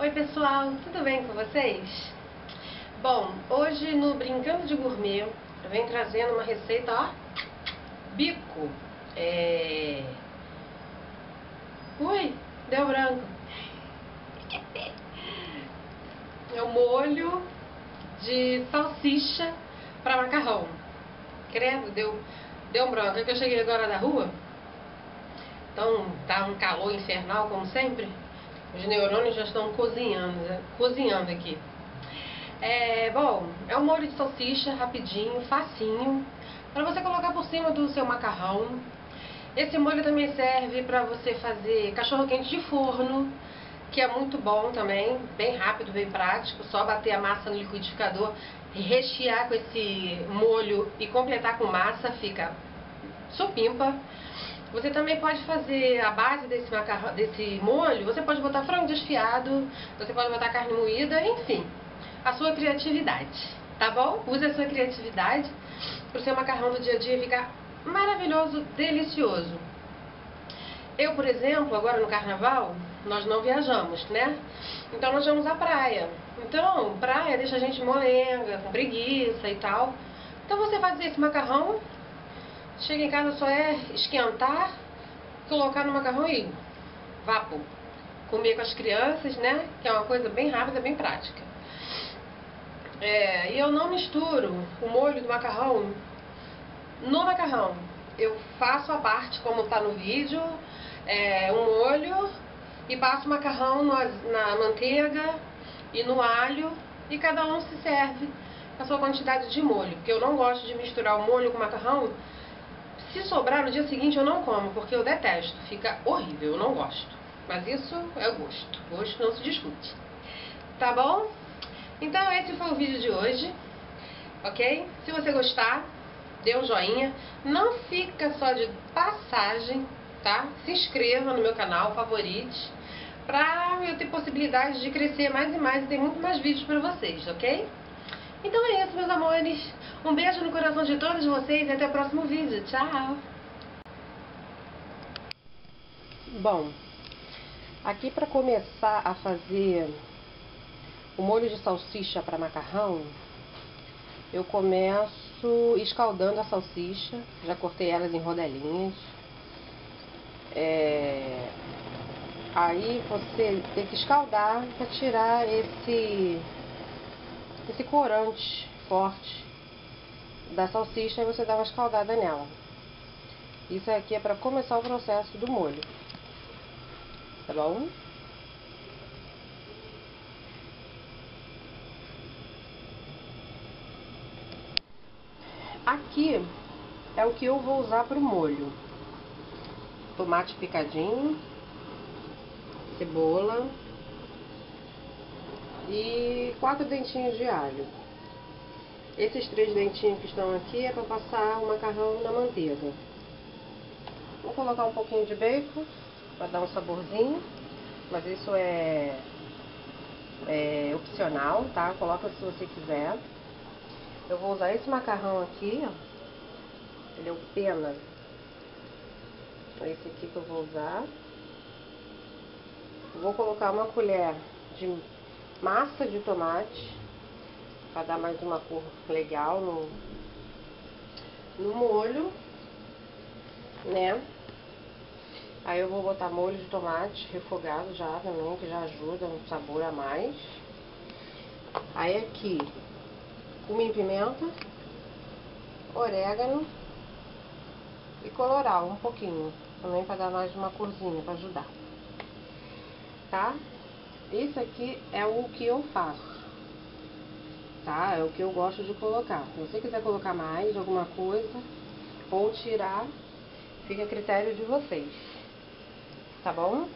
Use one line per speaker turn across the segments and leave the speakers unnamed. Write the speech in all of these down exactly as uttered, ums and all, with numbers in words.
Oi pessoal, tudo bem com vocês? Bom, hoje no Brincando de Gourmet eu venho trazendo uma receita, ó, bico. É... Ui, deu branco. É um molho de salsicha para macarrão. Credo, deu, deu um branco. É que eu cheguei agora da rua, então tá um calor infernal como sempre. Os neurônios já estão cozinhando, né? cozinhando aqui. É, bom, é um molho de salsicha rapidinho, facinho, para você colocar por cima do seu macarrão. Esse molho também serve para você fazer cachorro-quente de forno, que é muito bom também, bem rápido, bem prático. Só bater a massa no liquidificador, rechear com esse molho e completar com massa, fica supimpa. Você também pode fazer a base desse, macarrão, desse molho, você pode botar frango desfiado, você pode botar carne moída, enfim, a sua criatividade, tá bom? Use a sua criatividade para o seu macarrão do dia a dia ficar maravilhoso, delicioso. Eu, por exemplo, agora no carnaval, nós não viajamos, né? Então nós vamos à praia. Então, praia deixa a gente molenga, com preguiça e tal. Então você faz esse macarrão, chega em casa só é esquentar, colocar no macarrão e vapo. Comer com as crianças, né? Que é uma coisa bem rápida, bem prática. É, e eu não misturo o molho do macarrão no macarrão. Eu faço a parte como está no vídeo, é, um molho, e passo o macarrão no, na manteiga e no alho, e cada um se serve a sua quantidade de molho. Porque eu não gosto de misturar o molho com o macarrão. Se sobrar no dia seguinte eu não como, porque eu detesto, fica horrível, eu não gosto. Mas isso é o gosto, gosto não se discute. Tá bom? Então esse foi o vídeo de hoje, ok? Se você gostar, dê um joinha, não fica só de passagem, tá? Se inscreva no meu canal, favorite, pra eu ter possibilidade de crescer mais e mais e ter muito mais vídeos pra vocês, ok? Então é isso, meus amores. Um beijo no coração de todos vocês e até o próximo vídeo. Tchau! Bom, aqui para começar a fazer o molho de salsicha para macarrão, eu começo escaldando a salsicha. Já cortei elas em rodelinhas. É... Aí você tem que escaldar para tirar esse... esse corante forte da salsicha, e você dá uma escaldada nela. Isso aqui é para começar o processo do molho, tá bom? Aqui é o que eu vou usar para o molho: tomate picadinho, cebola e quatro dentinhos de alho. Esses três dentinhos que estão aqui é para passar o macarrão na manteiga. Vou colocar um pouquinho de bacon para dar um saborzinho, mas isso é, é opcional, tá? Coloca se você quiser. Eu vou usar esse macarrão aqui, ó. Ele é o pena. É esse aqui que eu vou usar. Vou colocar uma colher de massa de tomate para dar mais uma cor legal no, no molho, né? Aí eu vou botar molho de tomate refogado já também, que já ajuda um sabor a mais. Aí aqui, cumim-pimenta, orégano e colorau, um pouquinho, também para dar mais uma corzinha, para ajudar, tá? Esse aqui é o que eu faço, tá? É o que eu gosto de colocar. Se você quiser colocar mais alguma coisa ou tirar, fica a critério de vocês, tá bom?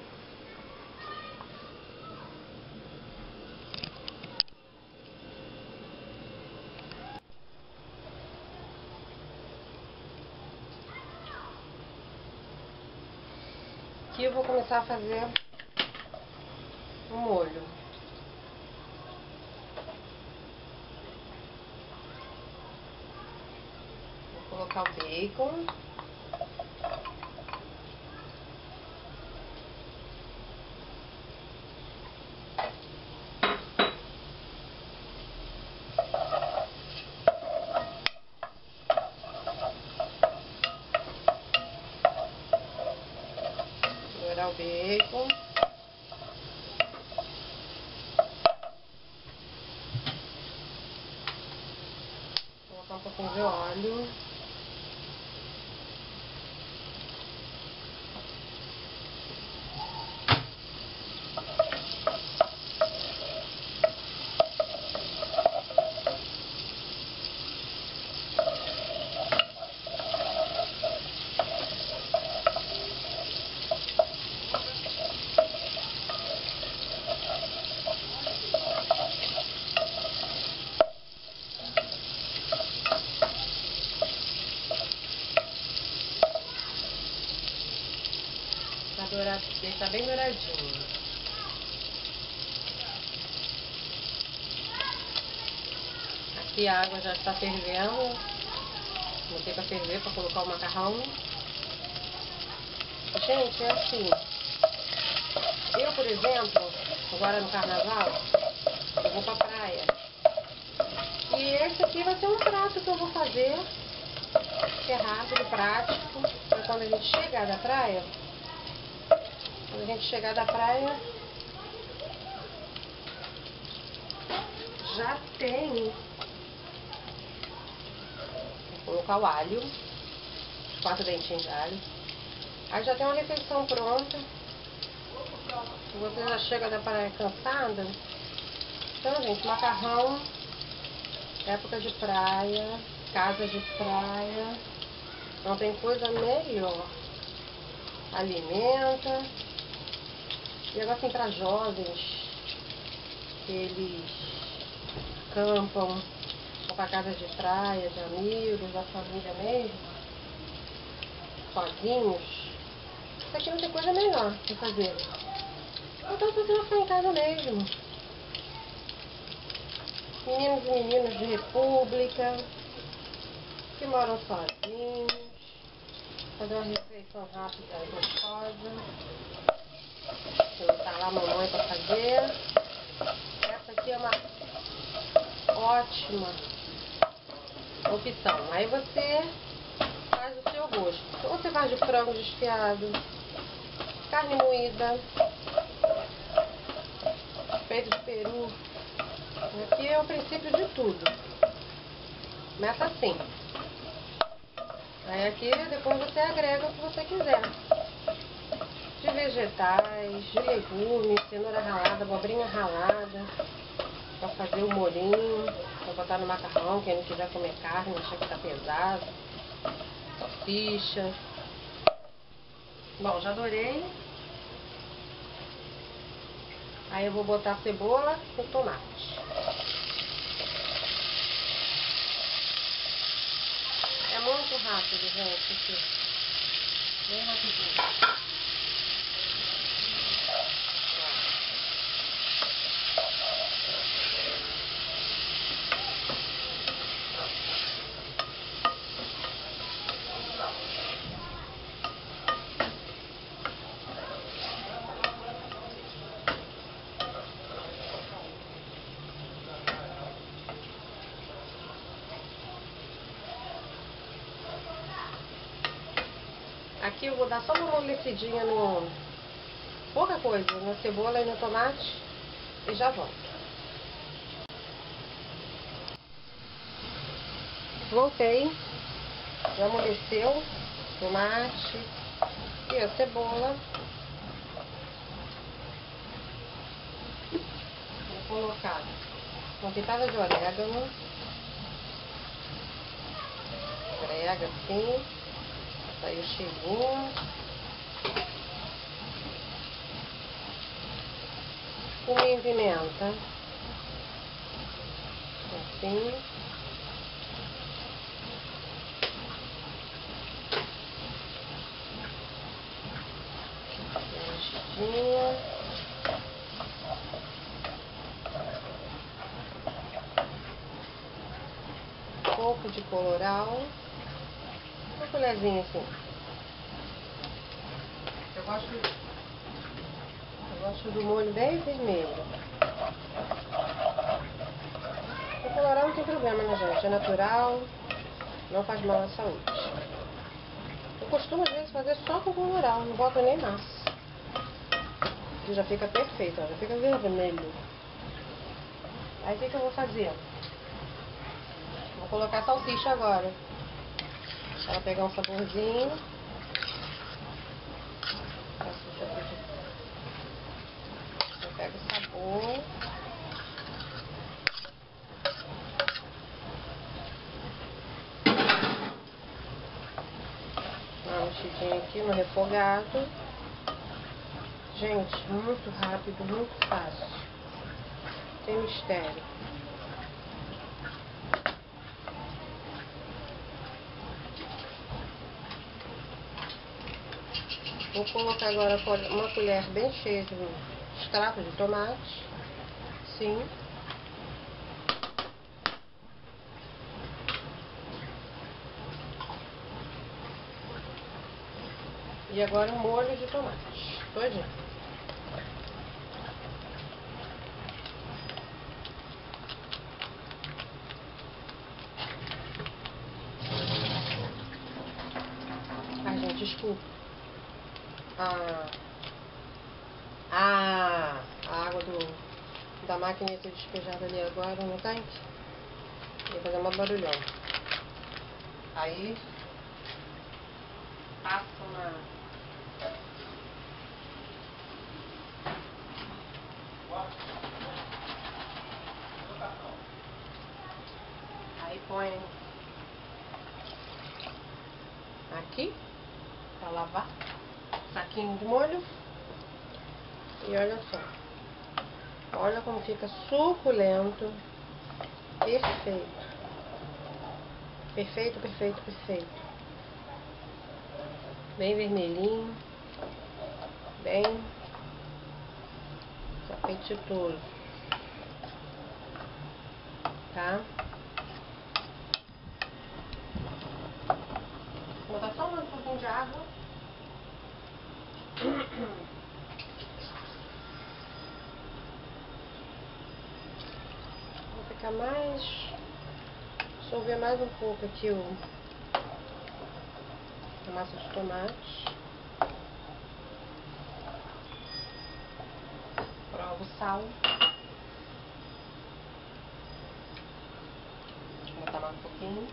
Aqui eu vou começar a fazer o molho. Vou colocar o bacon. temperar o bacon. Colocar um pouquinho de óleo. Dourar, deixar bem douradinho. Aqui a água já está fervendo. Botei para ferver para colocar o macarrão. Gente, é assim. Eu, por exemplo, agora no carnaval, eu vou pra praia. E esse aqui vai ser um prato que eu vou fazer, que é rápido, prático, para quando a gente chegar da praia. Quando a gente chegar da praia, já tem. Vou colocar o alho, os quatro dentinhos de alho. Aí já tem uma refeição pronta. Se você já chega da praia cansada. Então, gente, macarrão, época de praia, casa de praia, não tem coisa melhor. Alimenta. E agora assim, para jovens, que eles acampam, ou para casa de praia, de amigos, da família mesmo, sozinhos, isso aqui não tem coisa melhor para fazer. Então você vai ficar em casa mesmo. Meninos e meninas de república, que moram sozinhos, fazer uma refeição rápida e gostosa. Vou botar lá a mamãe para fazer. Essa aqui é uma ótima opção. Aí você faz o seu gosto. Ou você faz de frango desfiado, carne moída, peito de peru. Aqui é o princípio de tudo. Começa assim. Aí aqui depois você agrega o que você quiser. De vegetais, de legumes, cenoura ralada, abobrinha ralada, para fazer o molhinho, para botar no macarrão, quem não quiser comer carne, achar que tá pesado, salsicha. Bom, já adorei. Aí eu vou botar a cebola e o tomate. É muito rápido, gente, aqui. Bem rapidinho. Aqui eu vou dar só uma amolecidinha no... pouca coisa, na cebola e no tomate e já volto. Voltei, já amoleceu tomate e a cebola. Vou colocar uma pitada de orégano. Agrega assim. Aí o cheirinho. Cominho e pimenta. Assim. Mexidinha. Um pouco de colorau. Uma colherzinha assim. Eu gosto, eu gosto do molho bem vermelho. O colorau não tem problema, né, gente? É natural, não faz mal à saúde. Eu costumo, às vezes, fazer só com colorau, não boto nem massa. que já fica perfeito, ó, já fica vermelho. Aí o que, que eu vou fazer? Vou colocar a salsicha agora. Pra ela pegar um saborzinho. Salsicha aqui. Eu pego o sabor. Uma mexidinha aqui no refogado. Gente, muito rápido, muito fácil. Tem mistério. Vou colocar agora uma colher bem cheia de extrato de tomate. Sim. E agora um molho de tomate. Todinho. Ai, gente, desculpa. Ah, ah, a água do, da máquina ia ser despejada ali agora no tanque. Ia fazer uma barulhão. Aí, passa uma... Aí põe aqui, pra lavar. Saquinho de molho. E olha só. Olha como fica suculento. Perfeito. Perfeito, perfeito, perfeito. Bem vermelhinho. Bem apetitoso. Tá? Vou botar só um pouquinho de água. Vou ficar mais... dissolver mais um pouco aqui o... a massa de tomate. Provo o sal. Vou botar mais um pouquinho.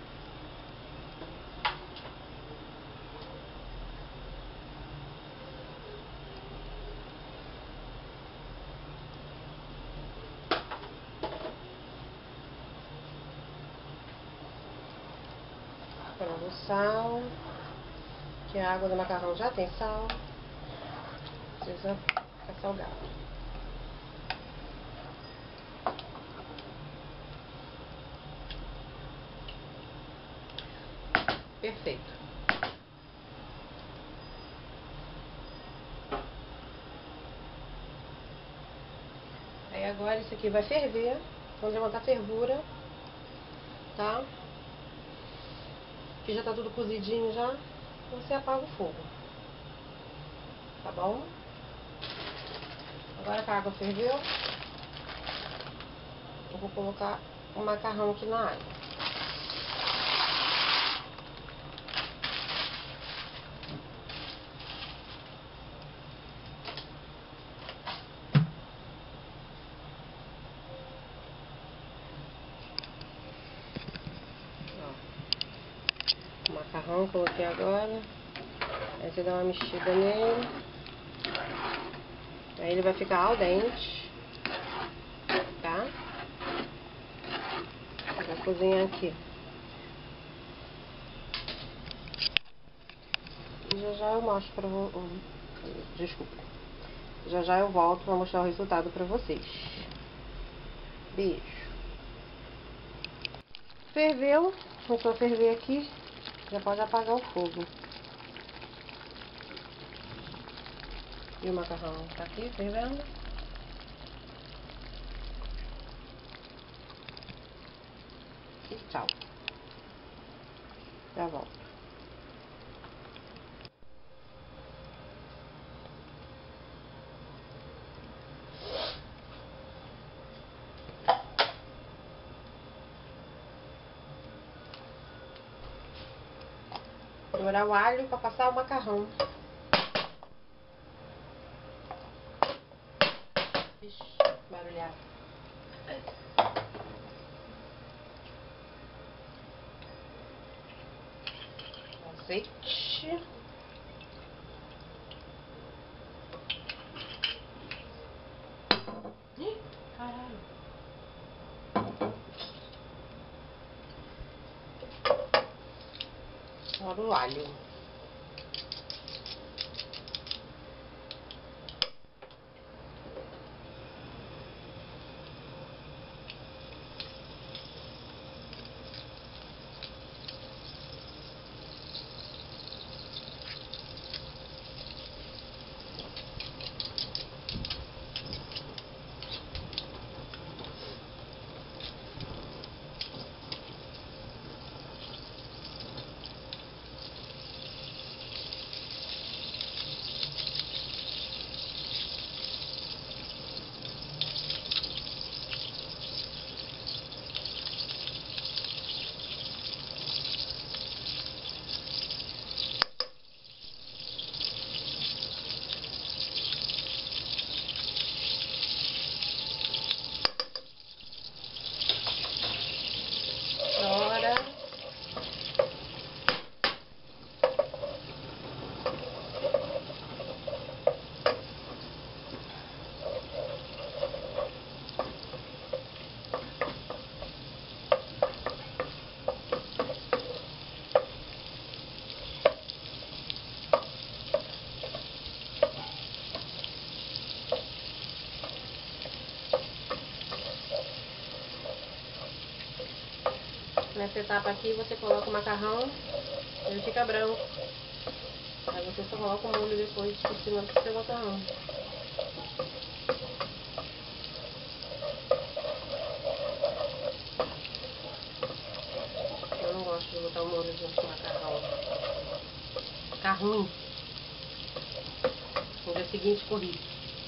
Provo o sal. Que a água do macarrão já tem sal. Precisa ficar salgado. Perfeito. Aí agora isso aqui vai ferver. Quando levantar a fervura, tá? Que já tá tudo cozidinho já. Você apaga o fogo. Tá bom? Agora que a água ferveu, eu vou colocar o macarrão aqui na água. Ó, o macarrão coloquei agora. Aí você dá uma mexida nele. Aí ele vai ficar al dente. Tá? Vou cozinhar aqui. E já já eu mostro pra vocês. Desculpa. Já já eu volto pra mostrar o resultado pra vocês. Beijo. Ferveu. Começou a ferver aqui. Já pode apagar o fogo. E o macarrão tá aqui fervendo. E tchau. Já volto. Dourar o alho para passar o macarrão. barulhar. Azeite. Ih, caralho. Agora o alho. Agora nessa etapa aqui você coloca o macarrão, ele fica branco. Aí você só coloca o molho depois por cima do seu macarrão. Eu não gosto de botar o molho junto com o macarrão. Fica ruim. No dia seguinte corri.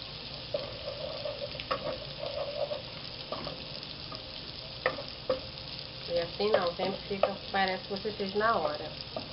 E assim não, sempre fica, parece que você fez na hora.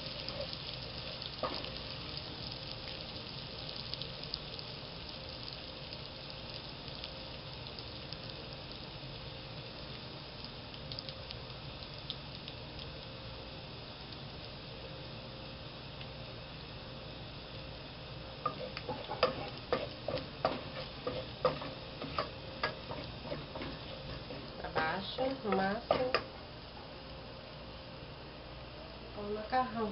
Abaixa o máximo. O macarrão.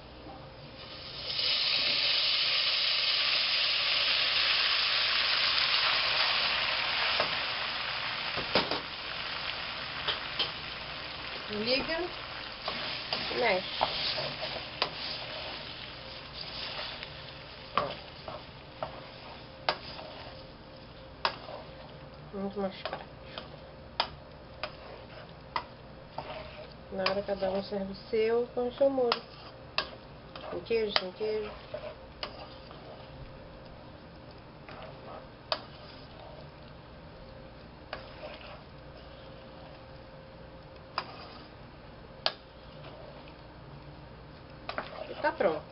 Liga e mexe. Muito mais prático. Na hora cada um serve o seu com o seu molho. Com queijo, sem queijo. E tá pronto.